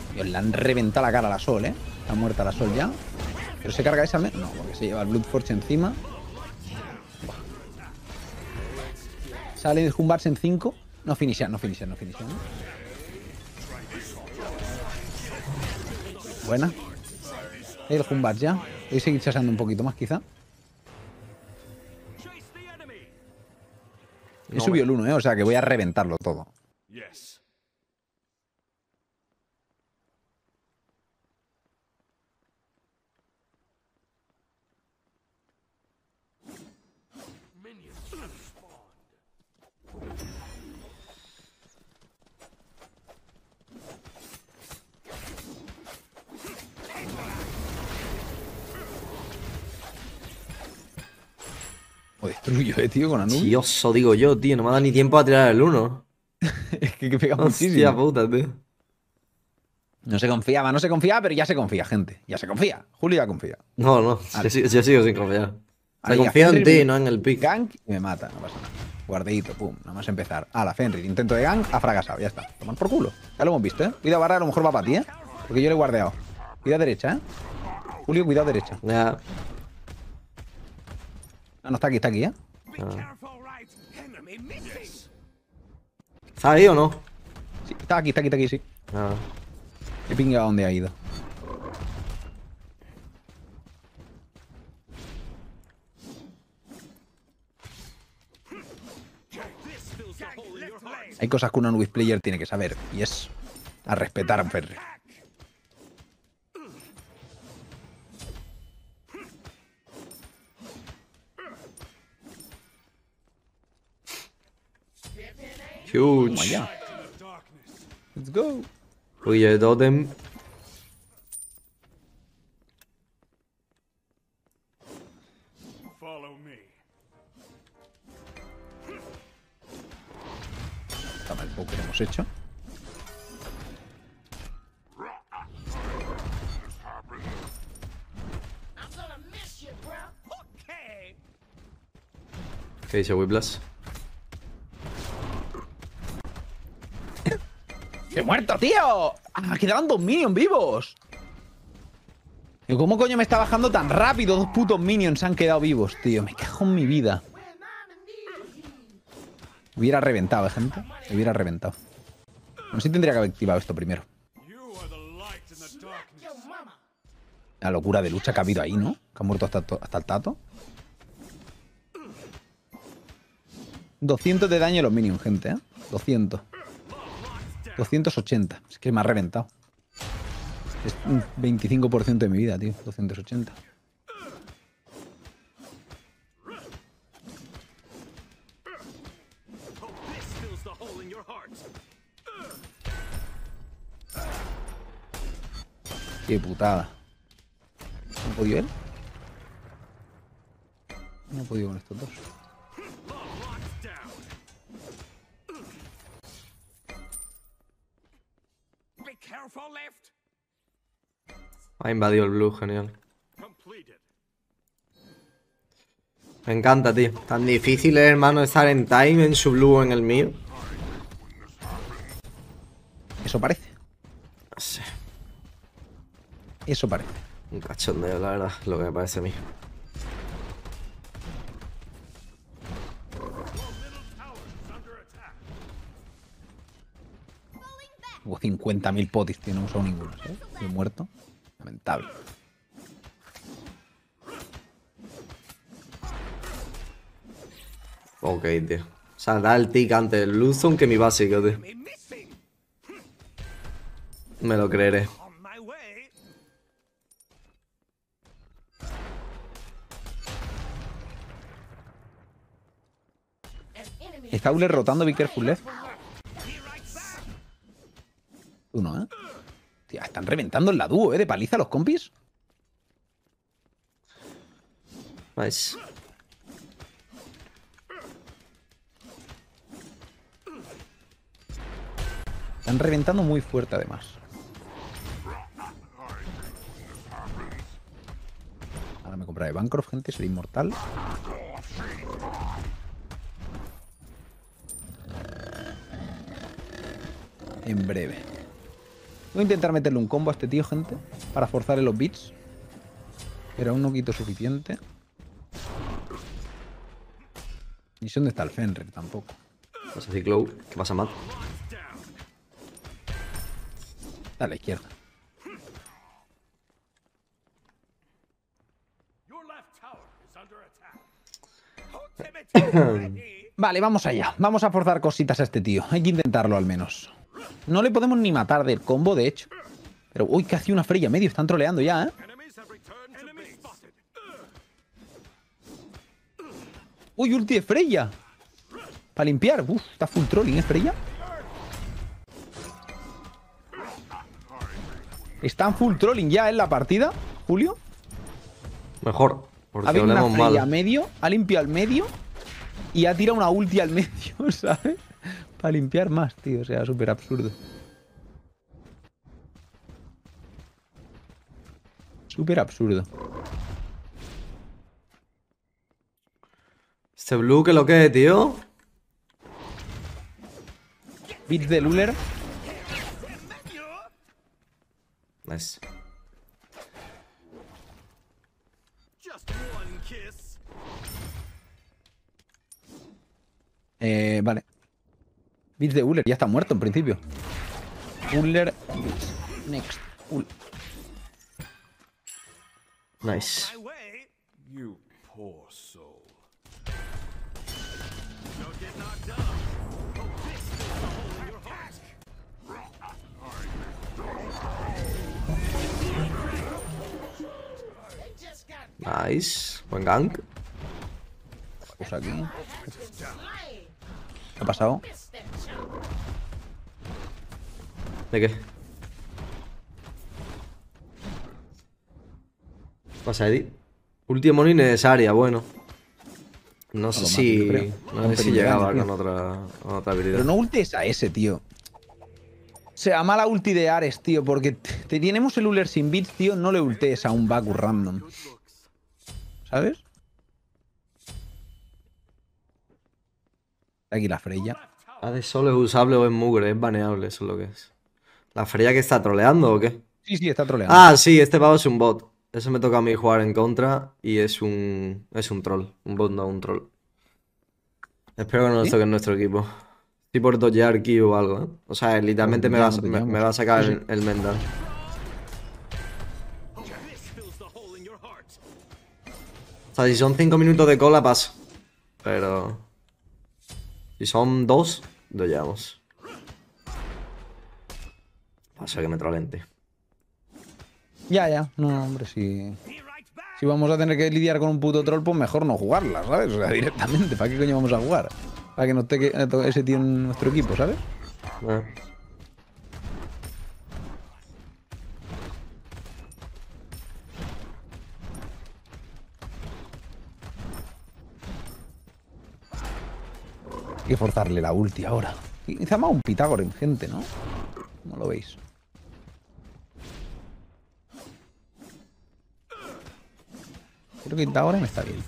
Dios, le han reventado la cara a la Sol, ¿eh? Está muerta la Sol ya. ¿Pero se carga esa? No, porque se lleva el Bloodforge encima. Buah. Sale de Humbarse en 5. No finisher, no finisher, no finisher, ¿no? Buena. El Humbar ya. Voy a seguir chasando un poquito más, quizá. He subido el 1, ¿eh? O sea que voy a reventarlo todo. Lo destruyo, tío, con Anubis. Tío, eso digo yo, tío. No me da ni tiempo a tirar el 1. Es que pega Hostia muchísimo. puta, tío. No se confiaba, no se confiaba, pero ya se confía, gente. Ya se confía. Julio ya confía. No, no. Vale. Yo sigo sin confiar. Se Ahí, confía en Fenrir, ti, no en el pick. Gank y me mata, no pasa nada. Guardeíto, pum, nada más empezar. La Fenrir, intento de gank, ha fracasado, ya está. Tomar por culo. Ya lo hemos visto, ¿eh? Cuidado, barra, a lo mejor va para ti, ¿eh? Porque yo le he guardeado. Cuidado derecha, ¿eh? Julio, cuidado derecha. Ya. No, no, está aquí, ¿eh? Ah. ¿Está ahí o no? Sí, está aquí, sí. Ah. He pingado dónde ha ido. Hay cosas que un Anubis player tiene que saber, y es a respetar a un Fenrir. Toma Huge. ya. Let's go. Oye, Totem. Toma el poke que hemos hecho. ¿Qué dice Whiplash? ¡He muerto, tío! Quedaban 2 minions vivos. ¿Y cómo coño me está bajando tan rápido? 2 putos minions se han quedado vivos, tío. Me cago en mi vida. Hubiera reventado, gente. Hubiera reventado. No sé si tendría que haber activado esto primero. La locura de lucha que ha habido ahí, ¿no? Que ha muerto hasta el tato. 200 de daño a los minions, gente, ¿eh? 200. 280. Es que me ha reventado. Es un 25% de mi vida, tío. 280. Qué putada. ¿No ha podido él? No ha podido con estos dos. Ha invadido el blue, genial. Me encanta, tío. Tan difícil es, hermano, estar en time en su blue o en el mío. Eso parece. No sé. Eso parece. Un cachondeo, la verdad, lo que me parece a mí. Hubo 50.000 potis, tío. No he usado ninguno, ¿eh? He muerto. Lamentable. Ok, tío. O sea, da el tick antes del blue zone que mi básico, tío. Me lo creeré. Está Ule rotando, be careful, left. Uno, ¿eh? Tía, están reventando en la dúo, ¿eh? De paliza los compis. Nice. Están reventando muy fuerte, además. Ahora me compraré Bancroft, gente. Seré inmortal. En breve. Voy a intentar meterle un combo a este tío, gente, para forzarle los beats. Pero aún no quito suficiente. Ni sé dónde está el Fenrir tampoco. Pasa Ciclo. ¿Qué pasa, Matt? A la izquierda. Vale, vamos allá. Vamos a forzar cositas a este tío. Hay que intentarlo al menos. No le podemos ni matar del combo, de hecho. Pero, uy, que hace una Freya medio. Están troleando ya, ¿eh? Uy, ulti de Freya. Para limpiar. Uf, está full trolling, ¿eh, Freya? Están full trolling ya en la partida, Julio. Mejor, Ha porque venido una hablemos Freya a mal. medio, ha limpiado al medio y ha tirado una ulti al medio, ¿sabes? Para limpiar más, tío. O sea, súper absurdo. Súper absurdo. Este blue, ¿qué lo que es, tío? Beats de Luller. Nice. Vale. Beats de Uller, ya está muerto en principio. Uller, Beats. Next. Nice. You poor soul. Nice. Buen gank. Pues aquí. ¿Qué ha pasado? ¿De qué? ¿Qué pasa, Eddie? Último no innecesaria, bueno. No sé Algo más, si. yo creo. No Con sé si peligro, llegaba tío. con otra habilidad. Pero no ultes a ese, tío. O sea, mala ulti de Ares, tío, porque tenemos el Uller sin bits, tío, no le ultees a un Baku random. ¿Sabes? Aquí la Freya. De solo es usable o es mugre, es baneable, eso es lo que es. ¿La Freya que está troleando o qué? Sí, sí, está troleando. Ah, sí, este pavo es un bot. Eso me toca a mí jugar en contra y es un troll. Un bot, no un troll. Espero que no nos ¿Sí? toque en nuestro equipo. Estoy por dodgear Q o algo, ¿eh? O sea, literalmente me va a Dogeamos. sacar Sí, sí. el Mendal. O sea, si son 5 minutos de cola, paso. Pero... si son 2, dodgeamos. Pasa que me trolente. Ya. No, hombre, si vamos a tener que lidiar con un puto troll, pues mejor no jugarla, ¿sabes? O sea, directamente. ¿Para qué coño vamos a jugar? Para que nos toque ese tío en nuestro equipo, ¿sabes? Hay que forzarle la ulti ahora. Quizá más un Pitágoras, gente, ¿no? ¿Cómo lo veis? Creo que Pitágoras me está bien.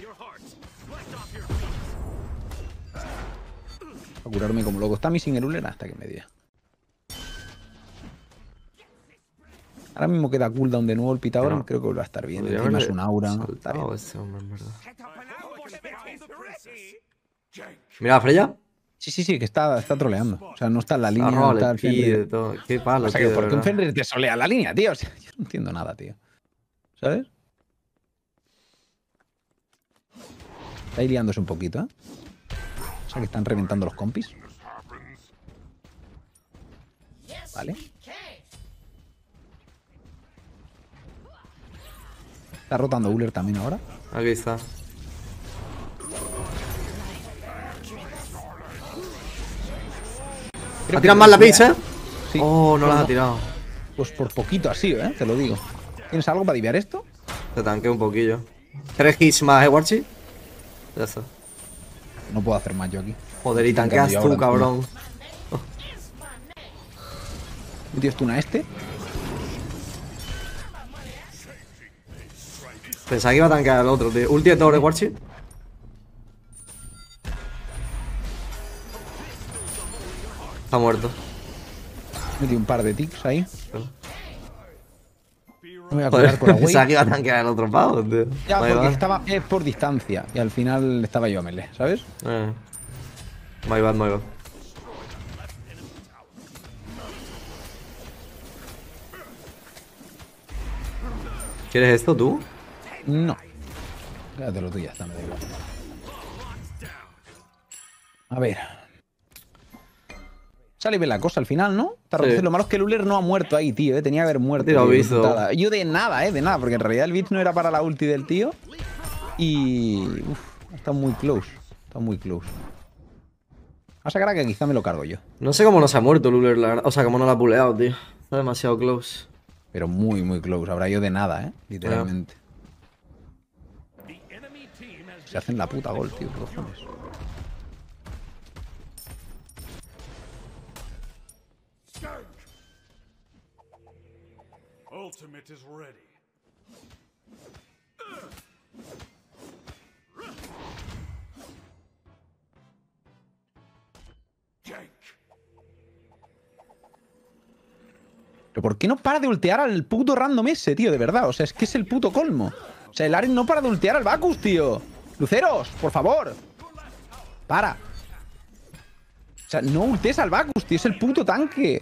A curarme como loco. Está mi sin el Uller hasta que me dé. Ahora mismo queda cooldown de nuevo el Pitágoras. No. Creo que va a estar bien. Podría Encima es haberle un aura. Está saltado bien. este hombre, en verdad. Mira, Freya. Sí, que está troleando. O sea, no está en la línea. Arroba, No está le el pide Fenrir. todo. Qué palo, O sea, tío, que de ¿por qué un verdad. Fenrir te solea la línea, tío? O sea, yo no entiendo nada, tío. ¿Sabes? Está ahí liándose un poquito, ¿eh? O sea, que están reventando los compis. Vale. Está rotando Uller también ahora. Aquí está. Creo ¿Ha que tirado mal la debería- pizza? Sí. Oh, no Pues la ha tirado. Pues por poquito así, ¿eh? Te lo digo. ¿Tienes algo para aliviar esto? Te tanqué un poquillo. 3 hits más, Warchi. Ya está. No puedo hacer más yo aquí. Joder, y Tancando tanqueas yo tú, ahora cabrón. ¿Metió stun a este? Pensaba que iba a tanquear al otro, tío. Ulti de Torre, Warchi. Está muerto. Metí un par de ticks ahí. Claro. Me voy a curar con la Pensaba Wave. que iba a tanquear el otro pavo, tío. Ya, Vale, porque vale. estaba por distancia. Y al final estaba yo a melee, ¿sabes? My bad, my bad. ¿Quieres esto tú? No. Quédatelo tú y ya está, me da igual. A ver. Sale bien la cosa al final, ¿no? Sí. Lo malo es que Luller no ha muerto ahí, tío. Tenía que haber muerto. Ha tirado tío, qué Bizo. putada. Yo de nada, de nada. Porque en realidad el beat no era para la ulti del tío. Y... Uf, está muy close. Está muy close. A sacar a que quizá me lo cargo yo. No sé cómo no se ha muerto Luller, la verdad. O sea, cómo no lo ha puleado, tío. Está demasiado close. Pero muy, muy close. Habrá yo de nada, literalmente. Se hacen la puta gol, tío. ¿Qué cojones? Ultimate is ready. Gank. ¿Pero por qué no para de ultear al puto random ese, tío? De verdad. O sea, es que es el puto colmo. O sea, el Aren no para de ultear al Bacchus, tío. Luceros, por favor. Para. O sea, no ultees al Bacchus, tío. Es el puto tanque.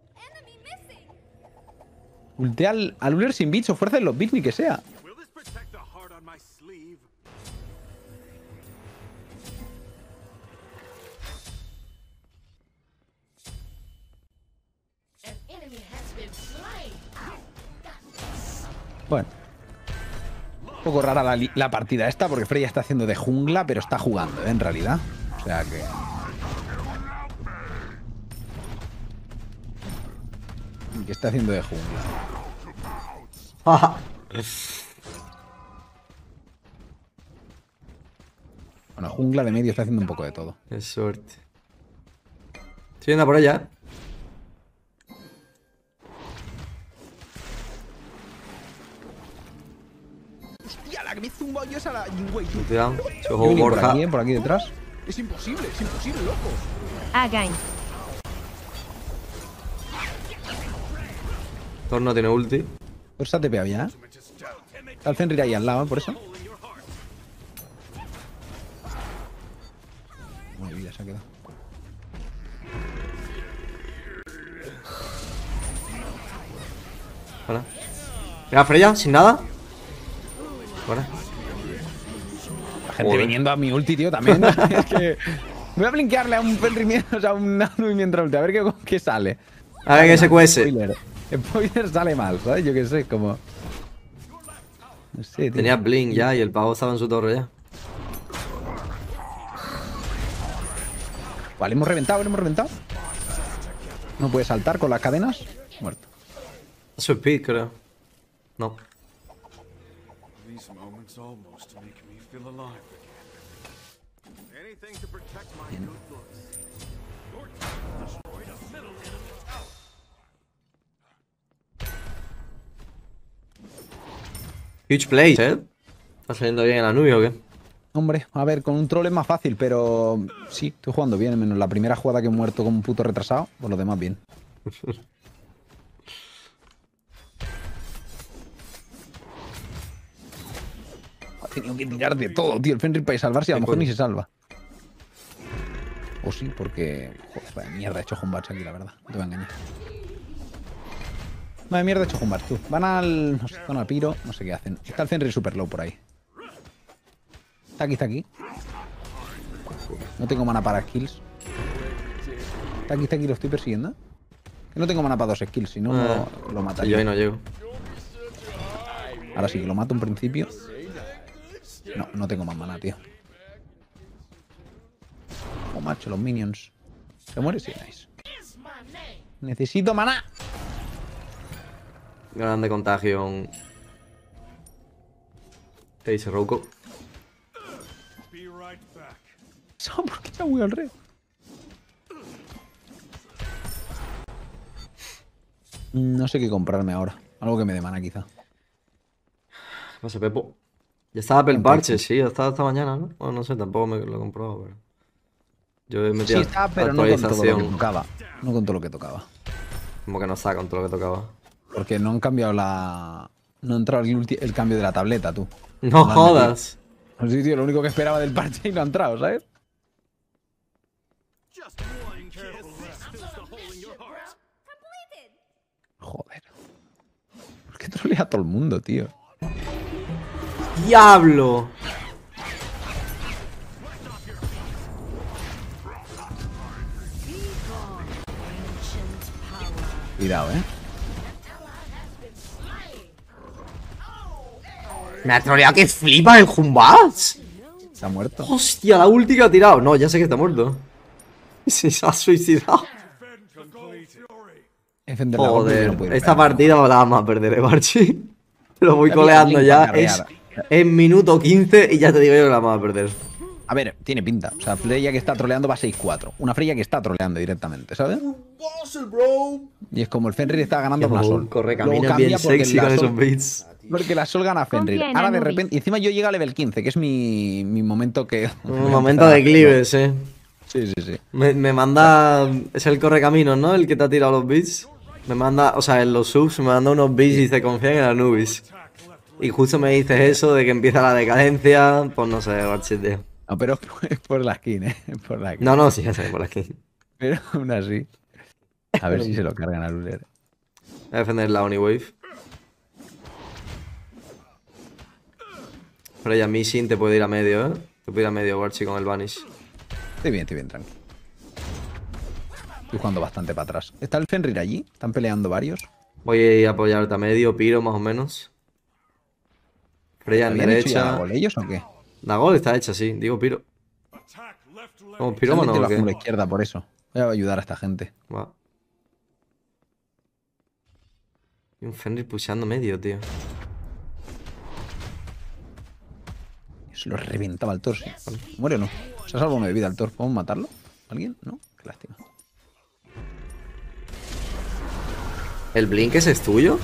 Ultea al Uller sin bits o fuerza en los bits ni que sea. Will this protect the heart on my sleeve? An enemy has been slain. Bueno. Un poco rara la partida esta porque Freya está haciendo de jungla, pero está jugando, en realidad. O sea que... ¿Qué está haciendo de jungla? Bueno, jungla de medio está haciendo un poco de todo. Qué suerte. Estoy yendo por allá, ¡Hostia, la que me zumba yo esa la Yingwei, tú! Cuidado. Se Yo juego vengo Borja. por aquí detrás. Es imposible, loco. Again. Thor no tiene ulti. Por esa TP había, ¿eh? Está el Fenrir ahí al lado, por eso. Muy vida se ha quedado. Bueno. Mira, Freya, sin nada. Bueno. La gente Joder. viniendo a mi ulti, tío, también. Es que... Voy a blinkearle a un Fenrir, o sea, a un Nanu mientras ulti. A ver qué sale. A ver qué SQS. Spoiler. Spoiler sale mal, ¿sabes? Yo qué sé, como... No sé, tío. Tenía Blink ya y el pavo estaba en su torre ya. Vale, hemos reventado, le hemos reventado. No puede saltar con las cadenas. Muerto. Eso es speed, creo. No. These moments almost make me feel alive again. Anything to protect my good looks. Your team destroyed a middle enemy tower. Huge play, ¿eh? ¿Está saliendo bien el Anubio o qué? Hombre, a ver, con un troll es más fácil, pero sí, estoy jugando bien, menos la primera jugada que he muerto como un puto retrasado, por lo demás bien. Ha tenido que tirar de todo, tío, el Fenrir para salvarse y a lo ¿Qué mejor coño? ni se salva. O sí, porque... Joder, vaya mierda he hecho Humbats aquí, la verdad. No te voy a engañar. Vaya mierda he hecho Humbats, tú. Van al... No sé, van al Piro, no sé qué hacen. Está el Fenrir super low por ahí. Está aquí, está aquí. No tengo mana para skills. Está aquí, lo estoy persiguiendo. Que no tengo mana para 2 skills, si no lo Yo mataría. ahí no llego. Ahora sí que lo mato en principio. No, no tengo más mana, tío. Oh, macho, los minions. ¿Se muere? Sí, nice. Necesito mana. Grande contagio. ¿Qué dice Rocco? Be right back. ¿Por qué se ha huido al rey? No sé qué comprarme ahora. Algo que me dé mana, quizá. ¿Qué pasa, Pepo? Ya estaba el parche, sí, ya estaba esta mañana, ¿no? Bueno, no sé, tampoco me lo he comprado, pero... Yo he Sí metido está, pero no con todo lo que actualización. tocaba. No con todo lo que tocaba. Como que no saca con todo lo que tocaba. Porque no han cambiado la... No ha entrado el cambio de la tableta, tú. No lo han metido. jodas. Sí, tío, lo único que esperaba del parche y no ha entrado, ¿sabes? Just one kiss fills the hole in your heart. Joder. ¿Por qué trolea a todo el mundo, tío? ¡Diablo! Cuidado, ¿eh? Me ha troleado que flipa el Jumbats. Está muerto. Hostia, la ulti que ha tirado. No, ya sé que está muerto. Se ha suicidado. Defender la golpe y Joder, no puede esta pegar. partida me la vamos a perder, Barchi. Te lo voy Ya coleando vi- ya. vi- Es minuto 15 y ya te digo yo que la vamos a perder. A ver, tiene pinta. O sea, Freya que está troleando va 6-4. Una Freya que está troleando directamente, ¿sabes? Y es como el Fenrir está ganando con la Sol. Corre Luego camino cambia bien porque sexy la con Sol- esos beats. Porque la Sol gana a Fenrir. Confía en Ahora de Anubis. repente... Y encima yo llego a level 15, que es mi momento que... Un momento de clives, Sí, sí, sí. Me manda. Es el correcaminos, ¿no? El que te ha tirado los beats. Me manda, o sea, en los subs me manda unos beats y dice confía en Anubis. Y justo me dices eso de que empieza la decadencia. Pues no sé, Barchi, tío. No, pero es por la skin, ¿eh? Es por la skin. No, no, sí, ya sé, por aquí. Pero aún así. A ver si se lo cargan a Luler. Voy a defender la Oniwave. Pero ya Missing te puede ir a medio, ¿eh? Te puede ir a medio, Barchi, con el Vanish. Estoy bien, tranqui. Estoy jugando bastante para atrás. ¿Está el Fenrir allí? ¿Están peleando varios? Voy a ir a apoyarte a medio, Piro más o menos. Freya en ¿Habían hecho ya derecha. gol ellos o qué? La gol está hecha, sí. Digo Piro. Como Realmente pirómano lo o hacen qué? por la izquierda, por eso. Voy a ayudar a esta gente. Va. Y un Fenrir pusheando medio, tío. Se lo reventaba el Thor, sí. Vale. ¿Muere o no? Se ha salvado uno de vida el Thor. ¿Podemos matarlo? ¿Alguien? ¿No? Qué lástima. ¿El Blink ese es tuyo?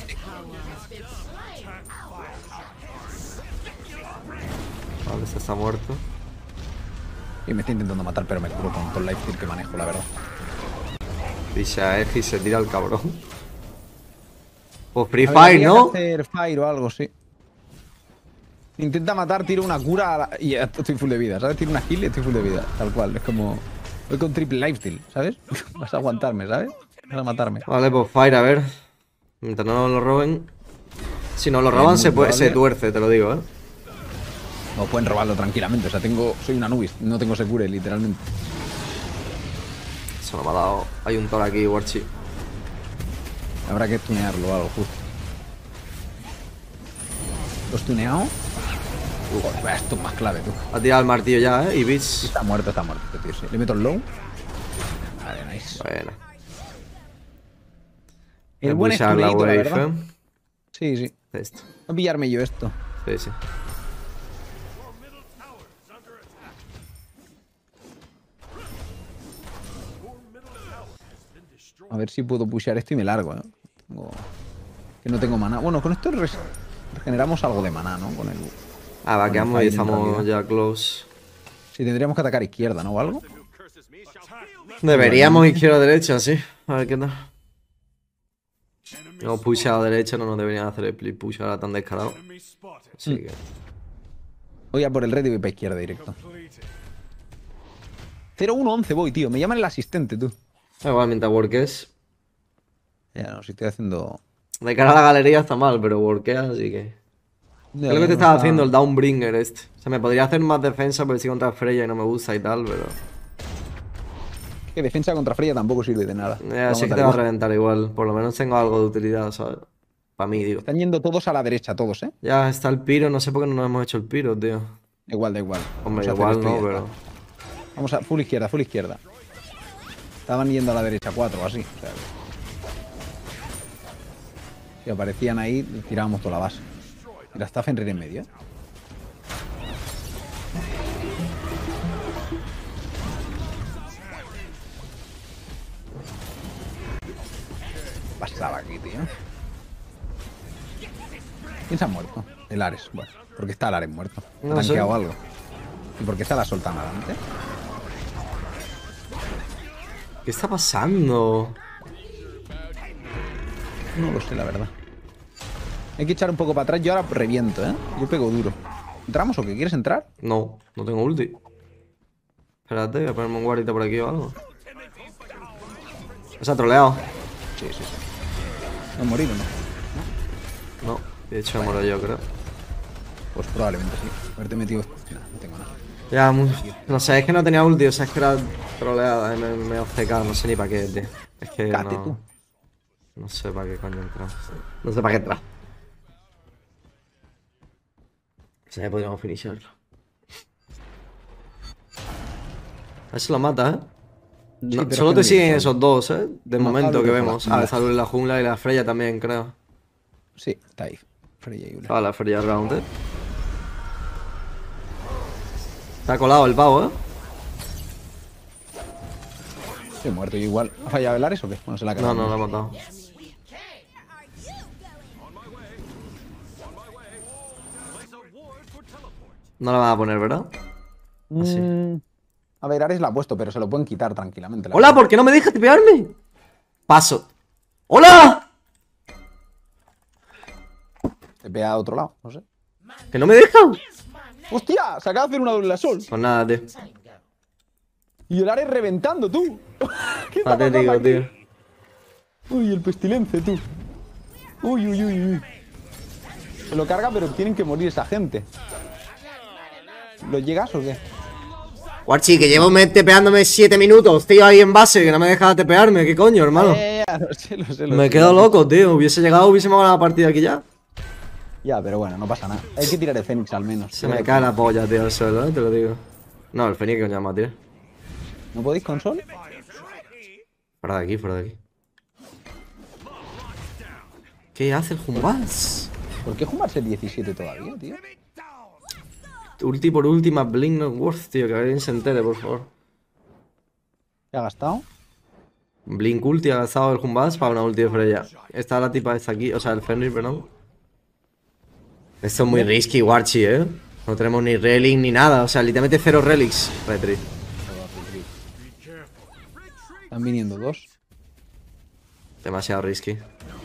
Vale, este está muerto. Y me está intentando matar, pero me curo con todo el lifesteal que manejo, la verdad. Pisha y se tira el cabrón. Pues Free A ver, Fire, habría ¿no? que hacer fire o algo, sí. Intenta matar, tiro una cura y ya estoy full de vida, ¿sabes? Tiro una kill y estoy full de vida, tal cual. Es como... Voy con triple lifesteal, ¿sabes? Vas a aguantarme, ¿sabes? Vas a matarme. Vale, pues Fire, a ver. Mientras no nos lo roben. Si nos lo roban, muy se probable. tuerce, te lo digo, ¿eh? No pueden robarlo tranquilamente, o sea, soy una Anubis, no tengo secure, literalmente. Se lo me ha dado. Hay un Thor aquí, Warchi. Habrá que tunearlo o algo, justo. ¿Lo has tuneado? Joder, esto es más clave, tú. Ha tirado el martillo ya, ¿eh? Y Beats. Está muerto este tío, sí. Le meto el low. Vale, nice. Bueno. El buen Pushar la stuneito, la wave, verdad. ¿eh? Sí, sí. Esto. Voy a pillarme yo esto. Sí, sí. A ver si puedo pushear esto y me largo, ¿eh? Que no tengo maná. Bueno, con esto regeneramos algo de maná, ¿no? Con el... Ah, va, Con quedamos el y Fire, en estamos realidad. ya close. Sí, tendríamos que atacar izquierda, ¿no? O algo. Deberíamos izquierda o derecha, sí. A ver qué tal. Hemos pushado a derecha, no nos deberían hacer el split push ahora tan descarado. Así que. Voy a por el red y voy para izquierda directo. 0-1-11 voy, tío. Me llaman el asistente, tú. Igual, mientras workes. Ya no, si estoy haciendo... De cara a la galería está mal, pero workea, así que. Ya, Es lo que te no estaba está- haciendo el Downbringer este. O sea, me podría hacer más defensa porque estoy contra Freya y no me gusta y tal, pero. Que defensa contra Freya tampoco sirve de nada. Ya, sí que te va a reventar igual. Por lo menos tengo algo de utilidad, ¿sabes? Para mí, digo. Están yendo todos a la derecha, todos, ¿eh? Ya está el piro, no sé por qué no nos hemos hecho el piro, tío. Da igual, da igual. Hombre, Vamos a hacer igual esto y no, ya pero. está. Vamos a full izquierda, full izquierda. Estaban yendo a la derecha 4 o así. O sea, si aparecían ahí, tirábamos toda la base. Mira, está Fenrir en medio, ¿eh? Pasaba aquí, tío. ¿Quién se ha muerto? El Ares. Bueno, porque está el Ares muerto. ¿Ha No sé. tanqueado algo? ¿Y por qué está la Sol adelante? ¿Qué está pasando? No lo sé, la verdad. Hay que echar un poco para atrás. Yo ahora reviento, ¿eh? Yo pego duro. ¿Entramos o qué? ¿Quieres entrar? No, no tengo ulti. Espérate, voy a ponerme un guarita por aquí o algo. ¿Se ha troleado? Sí, sí, sí. ¿No morir o no? No, de hecho me muero yo, creo. Pues probablemente sí. Haberte metido... No tengo nada. Ya, no sé, es que no tenía ulti, o sea, es que era troleada, me he obcecado, no sé ni para qué, tío. Es que Cate tú. no sé para qué coño entrar. No sé para qué entrar. O sea, podríamos finisharlo. A ver si lo mata, ¿eh? Sí, No, pero solo es que te no siguen viene esos dos, ¿eh? De No, momento Pablo, que por la vemos. jungla. Ah, Salud en la jungla y la Freya también, creo. Sí, está ahí. Freya y Eula. Ah, la Freya round, ¿eh? Se ha colado el pavo, ¿eh? Estoy muerto yo igual. ¿Ha fallado el Ares o qué? Bueno, se la ha No, cagado. no, lo ha matado. No la van a poner, ¿verdad? Así. A ver, Ares la ha puesto, pero se lo pueden quitar tranquilamente. la ¡Hola! verdad. ¿Por qué no me dejas tipearme? Paso. ¡Hola! Te pega a otro lado, no sé. ¿Que no me deja? ¡Hostia! Se acaba de hacer una doble sol. Pues nada, tío. Y el Ares reventando, tú. ¿Qué está pasando Patético, aquí? tío. Uy, el pestilence, tú. Uy, uy, uy, uy. Se lo carga, pero tienen que morir esa gente. ¿Lo llegas o qué? Guarchi, que llevo tepeándome 7 minutos, tío, ahí en base, que no me deja tepearme. ¿Qué coño, hermano? Ya, lo sé, lo sé. Me quedo loco, tío. Hubiese llegado, hubiésemos ganado la partida aquí ya. Ya, pero bueno, no pasa nada. Hay que tirar el Fénix al menos. Se me cae la polla, tío, al suelo, te lo digo. No, el Fénix que os llama, tío. ¿No podéis con Sol? Fuera de aquí, fuera de aquí. ¿Qué hace el Jumbas? ¿Por qué jugarse 17 todavía, tío? Ulti por última, Blink not worth, tío, que alguien se entere, por favor. ¿Qué ha gastado? Blink ulti ha gastado el Jumbas para una ulti de Freya. Está la tipa esta aquí, o sea, el Fenrir, perdón. Esto es muy risky, Warchi, ¿eh? No tenemos ni relic ni nada, o sea, literalmente 0 relics. Retri. Están viniendo dos. Demasiado risky.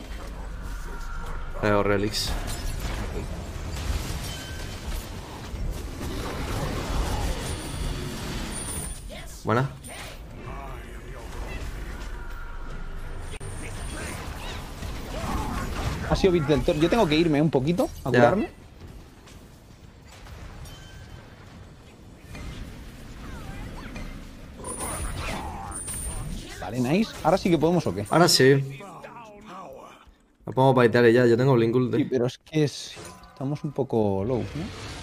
0 relics. Buena. Ha sido Bit del Toro. Yo tengo que irme un poquito a Ya. curarme. Vale, nice. Ahora sí que podemos o qué. Ahora sí. La podemos baitear ya, yo tengo Blink Sí, ulti. pero es que estamos un poco low, ¿no?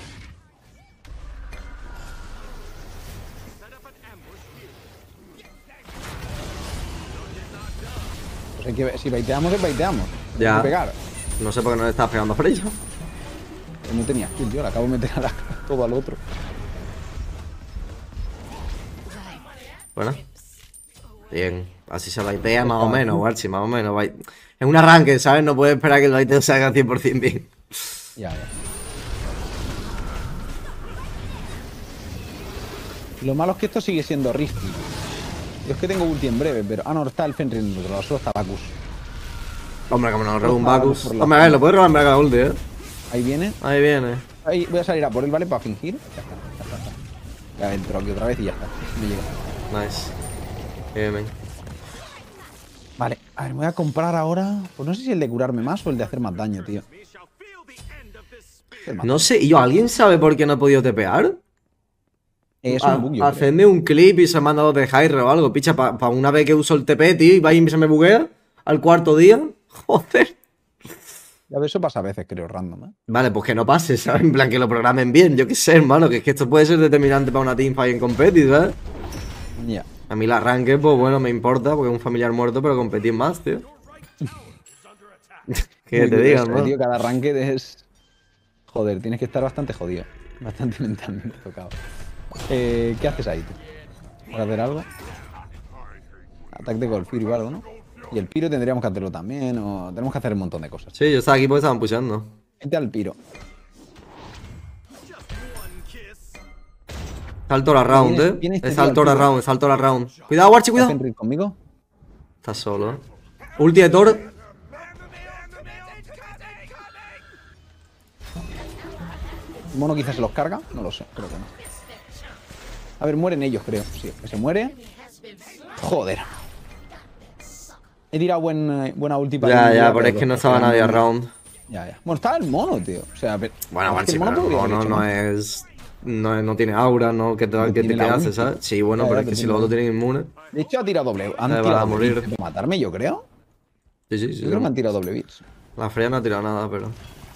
Pues hay que ver. Si baiteamos, es baiteamos. Ya. Hay que pegar. No sé por qué no le estás pegando a Freya. No tenía skill, tío. Le acabo de meter todo al otro. Buena. Bien. Así se baitea más o menos, Warchi, más o menos. Es un arranque, ¿sabes? No puedes esperar que el baiteo se haga 100% bien. Ya, ya. Lo malo es que esto sigue siendo risky. Yo es que tengo ulti en breve, pero... Ah, no, está el Fenrir en el otro lado, solo está Bacchus. Hombre, como nos roba un Bacchus. Por la Hombre, a ver, lo puedes robar en cada ulti, ¿eh? Ahí viene. Ahí viene. Ahí voy a salir a por él, ¿vale? Para fingir. Ya está, ya está. Ya entro aquí otra vez y ya está. Me llega. Nice. Bien, bien. Vale, a ver, me voy a comprar ahora... Pues no sé si el de curarme más o el de hacer más daño, tío. El más No sé, ¿y yo, alguien sabe por qué no he podido tepear? Es un bug, yo creo. Hacedme un clip y se me han dado de Hyrule o algo, picha, para una vez que uso el TP, tío, y va y se me buguea al cuarto día. Joder. Ya ves, eso pasa a veces, creo, random, ¿eh? Vale, pues que no pase, ¿sabes? En plan, que lo programen bien, yo qué sé, hermano, que es que esto puede ser determinante para una teamfight en competi, ¿sabes? Ya. A mí el arranque, pues bueno, me importa, porque es un familiar muerto, pero competir más, tío. ¿Qué Muy te duro digan, eso, no? tío, cada arranque es... Joder, tienes que estar bastante jodido. Bastante mentalmente tocado. ¿Qué haces ahí, tú? ¿Vas a hacer algo? Ataque con el Piro y Bardo, ¿no? Y el Piro tendríamos que hacerlo también, o... Tenemos que hacer un montón de cosas. Sí, yo estaba aquí porque estaban pushando. Vente al Piro. Salto la round, Viene- viene ¿eh? este Es tío al salto la tiro. round, es salto la round. Cuidado, Warchi, ¿Está cuidado. Fenrir conmigo? Está solo, ¿eh? Ulti de Thor. El mono quizás se los carga. No lo sé, creo que no. A ver, mueren ellos, creo. Sí, que se muere. Joder. He tirado buena ulti para Ya, pero es que no estaba nadie around. Ya. Bueno, estaba el mono, tío. O sea, Bueno, es que sí, el mono pero el podría haber mono hecho no más. es. No tiene aura, ¿no? ¿Qué No tiene te la hace, ulti. sabes? Sí, bueno, Ya, pero ya, es que pero si tiene los la otros tienen inmune. De hecho, ha tirado doble. Han van tirado a doble morir. bits para matarme, yo creo. Sí, Yo creo que han tirado doble bits. La Freya no ha tirado nada, pero.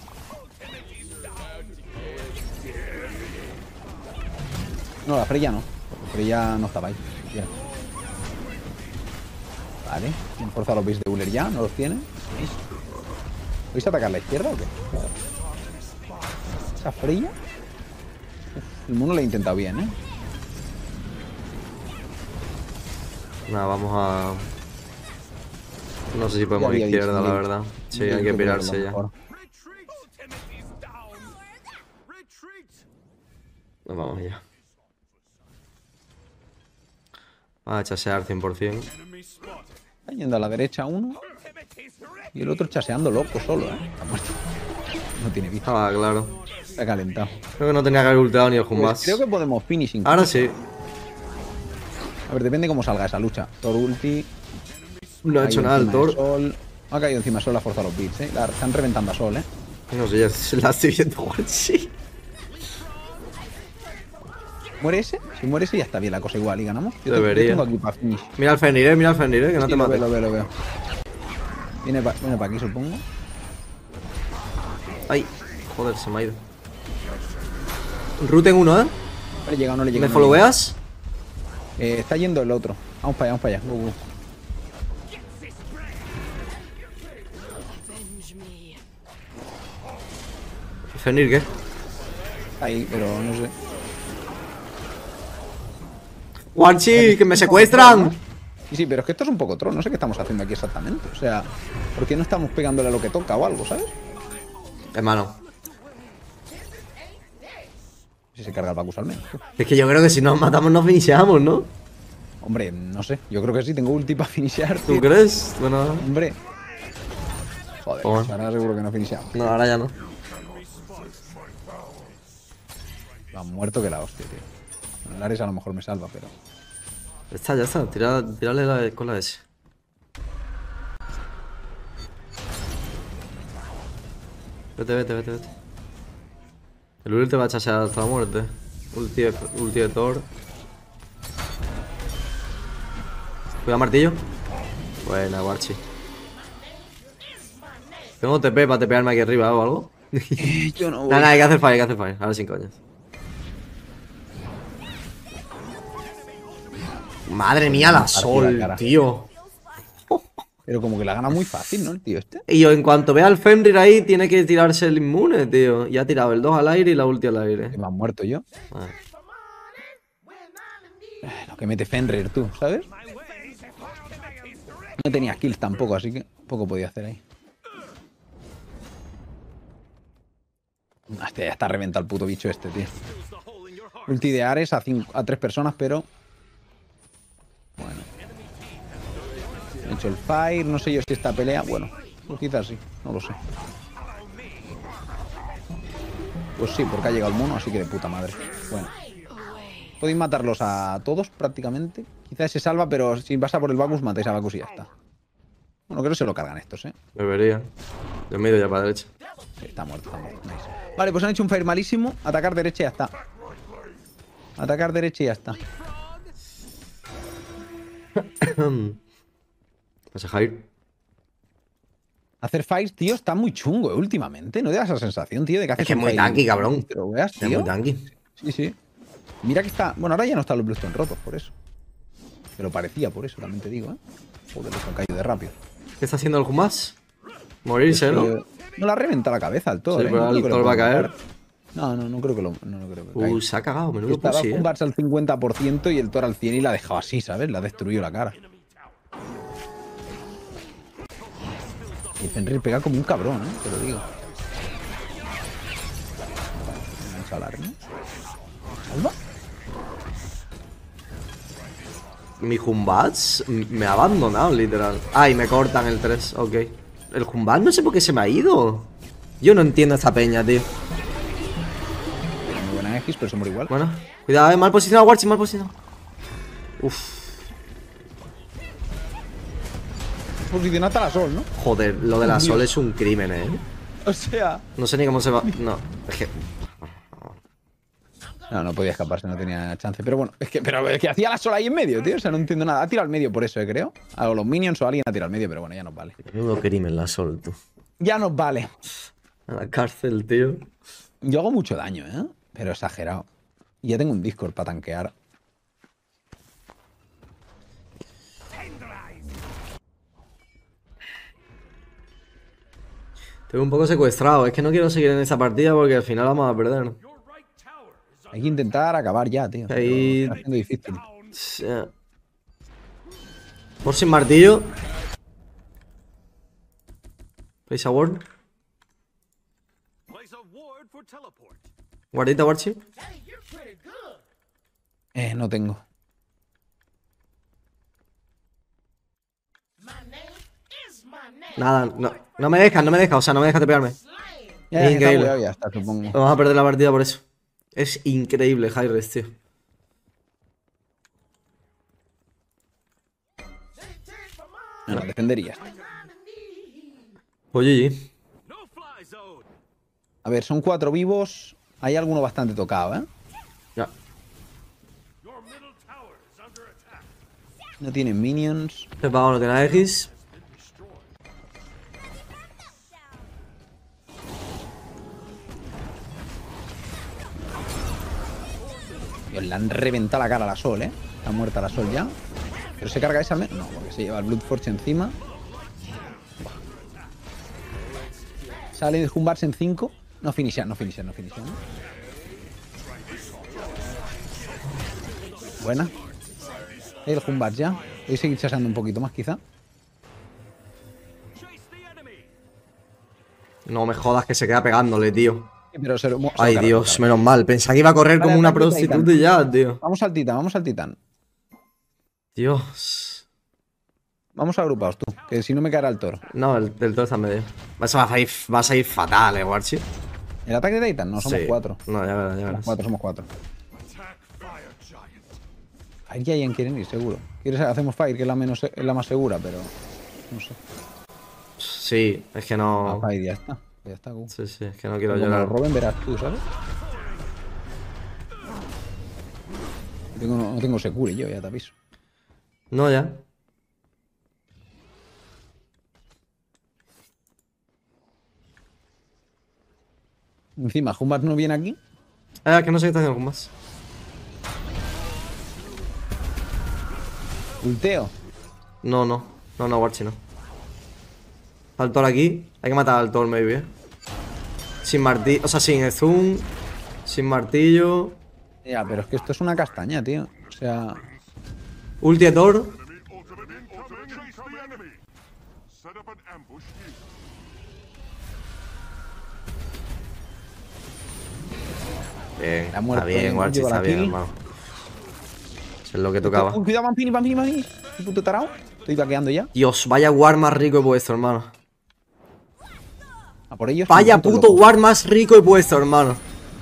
No, la Freya no. La Freya no estaba ahí. Ya. Vale. ¿Han forzado los bits de Uller ya? ¿No los tiene? ¿Vais a atacar la izquierda o qué? ¿Esa Freya? Uf, el mono lo ha intentado bien, ¿eh? Nada, vamos a. No sé si podemos había izquierda, dicho, la había verdad. dicho. Sí, Yo hay que creo que pirarse lo ya. mejor. Retreat! Timothy's down! Retreat! Pues vamos ya. Va a chasear 100%. Enemy spotted. Está yendo a la derecha uno Timothy's ready! y el otro chaseando loco solo, ¿eh? Está muerto. No tiene vista. Estaba claro. Está calentado. Creo que no tenía que haber ulteado ni el Pues Jumbas. creo que podemos finishing. Ahora sí. A ver, depende cómo salga esa lucha. Thor ulti. No ha hecho nada el Thor. Sol. Ha caído encima Sol, ha forzado los bits, ¿eh? La están reventando a Sol, ¿eh? No sé, ya se la estoy viendo jugar, sí. ¿Muere ese? Si muere ese ya está bien la cosa igual y ganamos. Yo Debería. tengo aquí para finish. Mira al Fenrir, que no Sí, te lo mate. veo, lo veo. Viene para aquí, supongo. Ay, joder, se me ha ido. Root en uno, ¿eh? No le llega, no le llega. ¿Me no le followeas? llega. Está yendo el otro. Vamos para allá, Go, go. Fenrir, ¿qué? Está ahí, pero no sé. ¡Wanchi! ¡Que me secuestran! Sí, pero es que esto es un poco troll. No sé qué estamos haciendo aquí exactamente. O sea, ¿por qué no estamos pegándole a lo que toca o algo, ¿sabes? Hermano, Si se carga el Bacchus al menos. Tú. es que yo creo que si nos matamos nos finishamos, ¿no? Hombre, no sé. Yo creo que sí, tengo ulti para finishar. ¿Tú tío. crees? Bueno, Hombre. Joder, Toma. pues ahora seguro que no finishamos. no, ahora ya no. Lo han muerto que la hostia, tío. Bueno, el Ares a lo mejor me salva, pero... Ya está. Tírale con la S. Vete. El Uri te va a chasear hasta la muerte. Ulti de Thor. Cuida martillo. Buena, Warchi. Tengo TP para tepearme aquí arriba o algo. Yo no voy. Nada, hay que hacer fire, Ahora sin coñas. Madre mía, la Sol, cara. tío. Pero como que la gana muy fácil, ¿no? El tío este. Y yo, en cuanto vea al Fenrir ahí, tiene que tirarse el inmune, tío. Y ha tirado el 2 al aire y la ulti al aire. Que me han muerto yo. Ah. Lo que mete Fenrir, tú, ¿sabes? No tenía kills tampoco, así que poco podía hacer ahí. Hostia, ya está reventado el puto bicho este, tío. Ulti de Ares a 3 personas, pero... Bueno. He hecho el fire, no sé yo si esta pelea... Bueno, pues quizás sí, no lo sé. Pues sí, porque ha llegado el mono, así que de puta madre. Bueno. Podéis matarlos a todos prácticamente. Quizás se salva, pero si vas a por el Bacchus, matáis a Bacchus y ya está. Bueno, creo que se lo cargan estos, ¿eh? Debería. Yo me he ido ya para la derecha. Sí, está muerto, está muerto. Nice. Vale, pues han hecho un fire malísimo. Atacar derecha y ya está. Atacar derecha y ya está. Pasa Jair. Hacer fires, tío, está muy chungo, últimamente. ¿No te da esa sensación, tío, de que haces que es un muy fire tanky, y cabrón. te lo veas, Es tío? muy tanky. Sí, sí. Mira que está... Bueno, ahora ya no están los Bluestone rotos, por eso. Pero parecía por eso, también te digo, ¿eh? Joder, les han caído de rápido. ¿Qué está haciendo el Jumas? Morirse, ¿no? No la reventa la cabeza al Thor, Sí, ¿eh? pero No el creo que lo Thor va a pueda caer. matar. No creo que lo... No creo que caiga. Se ha cagado, menudo Estaba pussy, Jumbats al 50% y el Thor al 100% y la ha dejado así, ¿sabes? La ha destruido la cara. Y Fenrir pega como un cabrón, ¿eh? Te lo digo. Vamos a alarme. ¿Salva? Mi Jumbats me ha abandonado, literal. Ay, me cortan el 3, ok. El Jumbat no sé por qué se me ha ido. Yo no entiendo esta peña, tío. X, pero se muere igual. Bueno, cuidado, mal posicionado, Warchi, mal posicionado. Uf, Posicionate a la sol, ¿no? joder, lo de la Sol es un crimen, O sea... No sé ni cómo se va. No, es que. No, no podía escaparse, no tenía chance. Pero bueno, pero es que hacía la sol ahí en medio, tío. O sea, no entiendo nada. Ha tirado al medio por eso, creo. A los minions o alguien ha tirado al medio, pero bueno, ya nos vale. Menudo crimen la Sol, tú. Ya nos vale. A la cárcel, tío. Yo hago mucho daño, ¿eh? Pero exagerado. Y ya tengo un Discord para tanquear. Estoy un poco secuestrado. Es que no quiero seguir en esa partida porque al final vamos a perder. Your right tower is Hay que intentar acabar ya, tío. Ahí- Está siendo difícil. Sí. Por sin martillo. Place a ward. place a ward for teleport. Guardita, Warchi. Hey, you're pretty good. No tengo. My name is my name. Nada, no me deja, o sea, no me deja tepearme. Slaying. Ya, Es está increíble. bugueado ya está, supongo. Vamos a perder la partida por eso. Es increíble, Hi-Res, tío. No, defendería. Pues GG. No fly zone. A ver, son 4 vivos. Hay alguno bastante tocado, ¿eh? Ya. Your middle tower is under attack. No tienen minions. Este pavo no tiene X. Dios, le han reventado la cara a la Sol, ¿eh? Está muerta la Sol ya. ¿Pero se carga esa? No, porque se lleva el Bloodforge encima. Sale de Humbarse en 5. No finisher, no finisher, no finisher, ¿no? Buena. El Humbar ya. Voy a seguir chasando un poquito más, quizá. Chase the enemy. No me jodas que se queda pegándole, tío. Pero se lo Ay, carga, Dios, se carga. menos mal. Pensaba que iba a correr Vale, como una ataque prostituta Titan. y ya, tío. Vamos al titán, vamos al titán. Dios. Vamos agrupados tú, que si no me caerá el toro. No, el toro está en medio. Vas a ir fatal, Warchi. ¿El ataque de Titan? No, somos Sí. 4. No, ya verás, ya verás. Somos 4. Attack fire giant. Fire Giant quieren ir, seguro. Hacemos Fire, que es la más segura, pero... No sé. Sí, es que no. Fire, ya está. Ya está, Sí, sí, es que no quiero Como lo llorar. roben, verás tú, ¿sabes? No tengo secure yo, ya te aviso. No, ya. Encima, Humbat no viene aquí. Que no sé qué está haciendo con más. Ulteo. No, Warchi no. Al Thor aquí. Hay que matar al Thor, maybe, Sin martillo, o sea, sin zoom. Sin martillo. Ya, pero es que esto es una castaña, tío. O sea... Ulti de Thor. Chase the enemy. Set up an ambush here. Bien, Está muerto, está bien, Warchi, lleva la está bien, kill. hermano. Eso es lo que tocaba. Cuidado, Vampini. ¿Qué puto tarao? Estoy vaqueando ya. Dios, vaya war más rico he puesto, hermano. A por ellos. Vaya un puto loco. war más rico he puesto, hermano.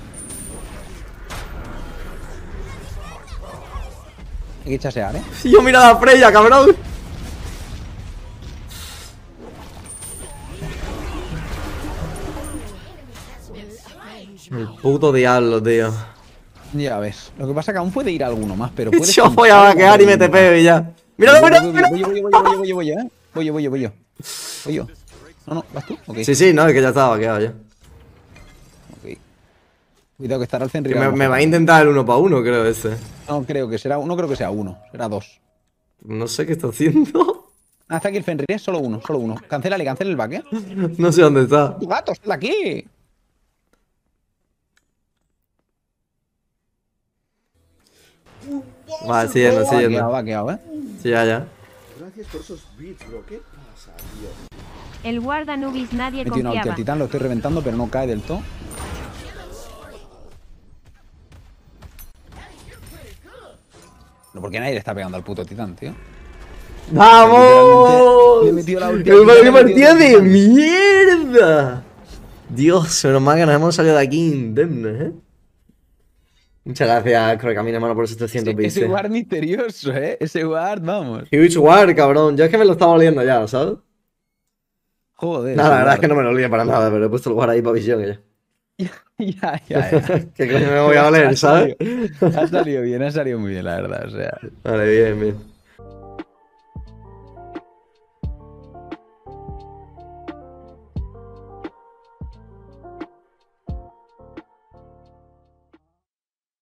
Hay que chasear, ¿eh? Yo mira a Freya, cabrón. El puto diablo, tío. Ya ves. Lo que pasa es que aún puede ir alguno más, pero puede... Yo voy a vaquear y me tepeo y ya. ¡Míralo, míralo! Voy yo. No, vas tú. Ok. Sí, no, es que ya estaba vaqueado ya. Ok. Cuidado que estará el Fenrir. Que me va a intentar el 1 para 1, creo, ese. No creo que sea uno. Será 2. No sé qué está haciendo. Ah, está aquí el Fenrir, solo uno. Cancela el back, ¿eh? No sé dónde está. ¡Tu gato, está aquí! Vale, siguiendo. Vaqueado, ¿eh? Sí, ya. El guarda Nubis nadie Metí una ulti al confiaba. titán, lo estoy reventando, pero no cae del todo. No, porque nadie le está pegando al puto titán, tío. ¡Vamos! Le he metido la ulti. ¡Qué partida de mierda! Dios, menos mal que nos hemos salido de aquí indemnes, Muchas gracias, Correcamino, hermano, por esos 300 bits. Ese guard misterioso, ¿eh? Ese guard, vamos. Huge War, cabrón. Yo es que me lo estaba oliendo ya, ¿sabes? Joder. Nada, la ese verdad es guard. que no me lo olía para nada, pero he puesto el guard ahí para visión y ya. Ya. ¿Qué coño me voy a oler, Ha sabes? salido bien, ha salido muy bien, la verdad. O sea. Vale, bien, bien.